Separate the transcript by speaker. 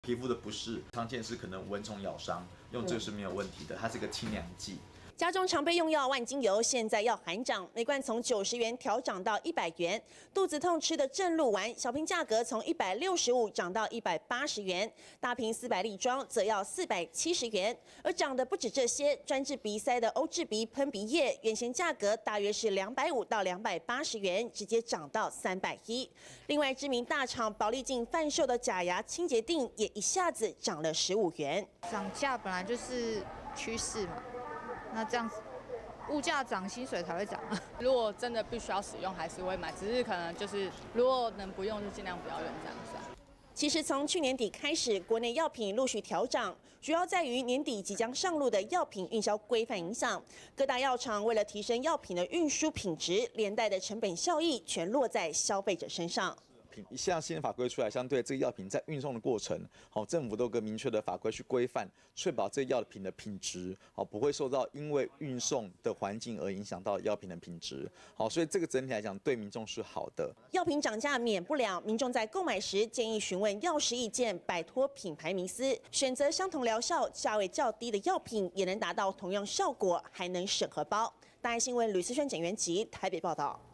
Speaker 1: 皮肤的不适，常见是可能蚊虫咬伤，用这个是没有问题的，它是个清凉剂。
Speaker 2: 家中常备用药万金油现在要喊涨，每罐从90元调涨到100元。肚子痛吃的正露丸，小瓶价格从165涨到180元，大瓶400粒装则要470元。而涨的不止这些，专治鼻塞的欧治鼻喷鼻液，原先价格大约是250到280元，直接涨到310。另外，知名大厂保利净贩售的假牙清洁锭也一下子涨了15元。
Speaker 3: 涨价本来就是趋势嘛。 那这样子，物价涨，薪水才会涨啊。
Speaker 4: 如果真的必须要使用，还是会买，只是可能就是如果能不用，就尽量不要用这样子啊。
Speaker 2: 其实从去年底开始，国内药品陆续调涨，主要在于年底即将上路的药品运销规范影响。各大药厂为了提升药品的运输品质，连带的成本效益全落在消费者身上。
Speaker 1: 像新的法规出来，相对这个药品在运送的过程，政府都有个明确的法规去规范，确保这药品的品质，不会受到因为运送的环境而影响到药品的品质。所以这个整体来讲对民众是好的。
Speaker 2: 药品涨价免不了，民众在购买时建议询问药师意见，摆脱品牌迷思，选择相同疗效、价位较低的药品，也能达到同样效果，还能省荷包。大爱新闻吕思萱、简元吉台北报道。